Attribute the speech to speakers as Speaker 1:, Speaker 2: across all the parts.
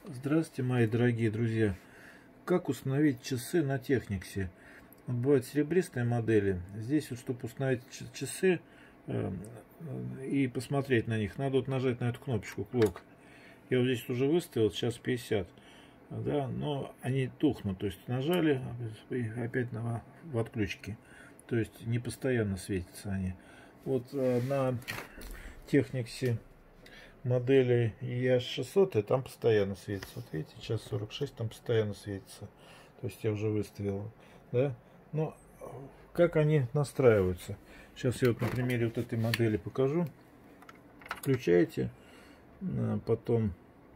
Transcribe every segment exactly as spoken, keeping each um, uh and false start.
Speaker 1: Здравствуйте, мои дорогие друзья! Как установить часы на Техниксе? Вот бывают серебристые модели. Здесь вот, чтобы установить часы э, и посмотреть на них, надо вот нажать на эту кнопочку клок. Я вот здесь уже выставил, сейчас пятьдесят. Да, но они тухнут, то есть нажали и опять на, в отключке. То есть не постоянно светятся они. Вот э, на Техниксе модели и аш шестьсот, и там постоянно светится. Вот видите, час сорок шесть, там постоянно светится. То есть я уже выставил, да. Но как они настраиваются? Сейчас я вот на примере вот этой модели покажу. Включаете, потом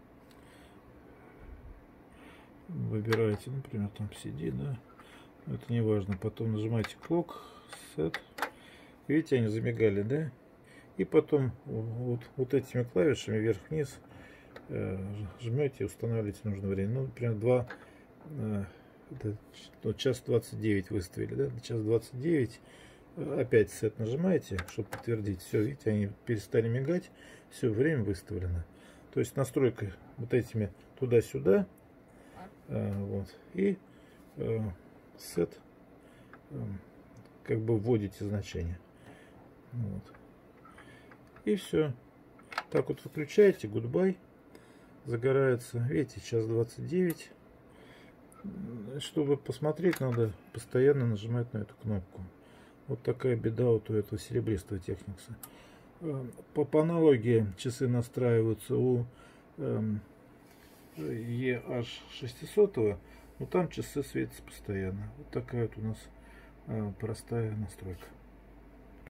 Speaker 1: выбираете, например, там си ди, да. Это не важно. Потом нажимаете Clock, Set. Видите, они замигали, да? И потом вот, вот этими клавишами вверх-вниз э, жмете и устанавливаете нужное время. Ну, например, два, э, это, вот час двадцать девять выставили, да? Час двадцать девять. Опять сет нажимаете, чтобы подтвердить. Все, видите, они перестали мигать. Все, время выставлено. То есть настройка вот этими туда-сюда. Э, вот. И э, сет э, как бы вводите значение. Вот. И все. Так вот выключаете, goodbye. Загорается. Видите, час двадцать девять. Чтобы посмотреть, надо постоянно нажимать на эту кнопку. Вот такая беда вот у этого серебристого Техникса. По, по аналогии часы настраиваются у эм, и аш шестьсот, но там часы светятся постоянно. Вот такая вот у нас э, простая настройка.